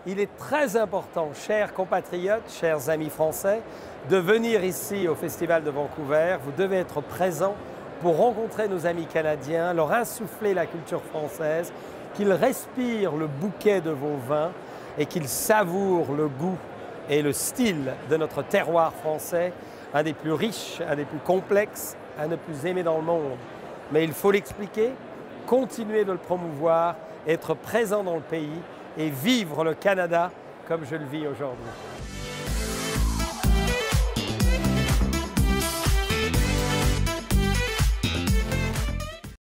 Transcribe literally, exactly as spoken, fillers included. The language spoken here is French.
Il est très important, chers compatriotes, chers amis français, de venir ici au Festival de Vancouver. Vous devez être présents pour rencontrer nos amis canadiens, leur insuffler la culture française, qu'ils respirent le bouquet de vos vins et qu'ils savourent le goût et le style de notre terroir français, un des plus riches, un des plus complexes, un des plus aimés dans le monde. Mais il faut l'expliquer, continuer de le promouvoir, être présent dans le pays et vivre le Canada comme je le vis aujourd'hui.